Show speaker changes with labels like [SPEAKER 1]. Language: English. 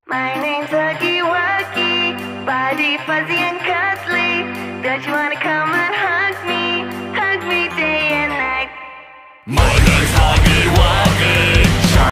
[SPEAKER 1] My name's Huggy Wuggy, body fuzzy and cuddly. Don't you wanna come and hug me day and night?